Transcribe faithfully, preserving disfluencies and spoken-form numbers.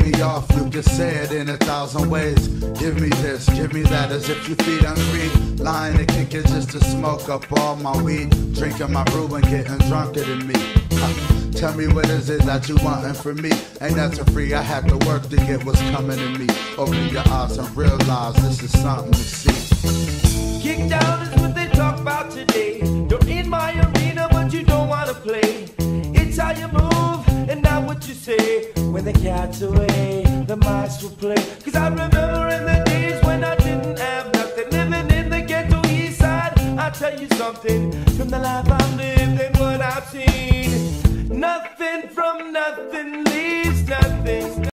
me off, you can say it in a thousand ways. Give me this, give me that, as if you feed hungry. Lying to kick it just to smoke up all my weed. Drinking my brew and getting drunker than me. Huh. Tell me what is it that you wantin' from me? Ain't nothing free, I had to work to get what's coming to me. Open your eyes and realize this is something to see. Kick down is what they talk about today. You're in my arena, but you don't wanna play. It's how you move and not what you say. When the cat's away, the mice will play. Cause I remember in the days when I didn't have nothing, living in the ghetto east side. I'll tell you something, from the life I've lived and what I've seen. Nothing from nothing leaves nothing.